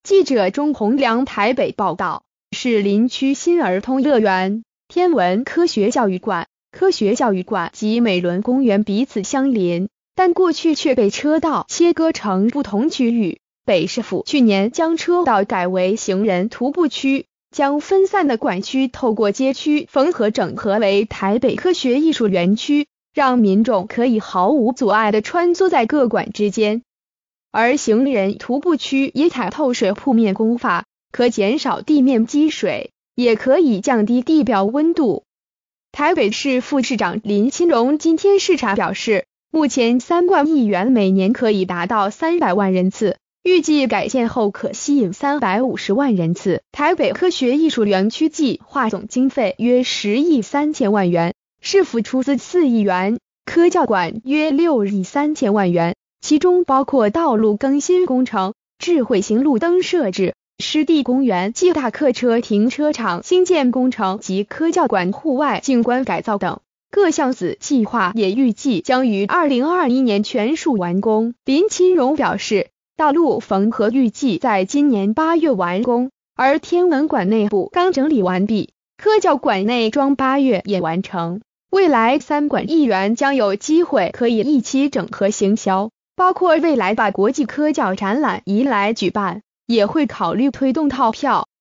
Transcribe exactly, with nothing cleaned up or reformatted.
记者钟洪良台北报道，士林区新儿童乐园、天文科学教育馆、科学教育馆及美伦公园彼此相邻，但过去却被车道切割成不同区域。北市府去年将车道改为行人徒步区，将分散的馆区透过街区缝合整合为台北科学艺术园区，让民众可以毫无阻碍地穿梭在各馆之间。而行人徒步区也采透水铺面工法，可减少地面积水，也可以降低地表温度。台北市副市长林清荣今天视察表示，目前三馆艺园每年可以达到三百万人次，预计改建后可吸引三百五十万人次。台北科学艺术园区计划总经费约十亿三千万元，市府出资四亿元，科教馆约六亿三千万元，其中包括道路更新工程、智慧型路灯设置、湿地公园暨大客车停车场兴建工程及科教馆户外景观改造等。各项子计划也预计将于二零二一年全数完工。林清荣表示，道路缝合预计在今年八月完工，而天文馆内部刚整理完毕，科教馆内装八月也完成。未来三馆艺园将有机会可以一起整合行销，包括未来把国际科教展览移来举办，也会考虑推动套票、